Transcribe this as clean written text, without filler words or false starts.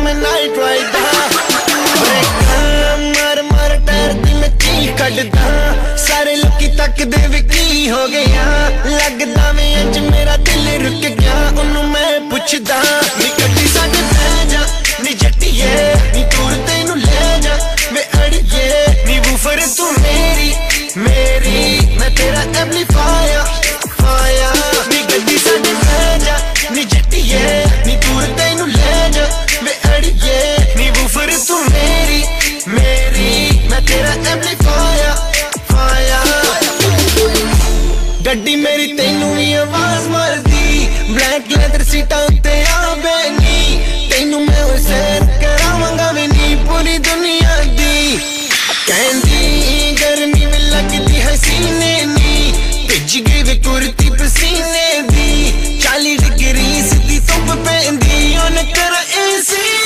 मैं night rider मर मर टायर दी मैं चीख कड्डदा सारे लोकी तकदे वे की हो गया लगदा वे अज मेरा दिल रुक गया उन्नू मैं पुछदा नी गड्डी साडे पै जा नी जट्टिए नी दूर तैनू ले जा वे अड़िए नी वूफर तू मेरी मेरी मैं तेरा एम्पलीफायर फायर नी गड्डी साडे पै जा नी जट्टिए नी दूर तैनू ले जा वे अड़िए नी वूफर तू मेरी मेरी मैं तेरा एम्पलीफायर फायर गड्डी मेरी तैनू भी आवाज मारदी ब्लैक लेदर सीटां उत्ते आवेगी तैनू मैं हुसैन करावांगा वे नी पूरी दुनिया दी कहंदी गर्मी में लगदी है सीने नी भिज गई वे कुर्ती पसीने दी 40 डिग्री सीधी धुप पैंदी उन कर एसी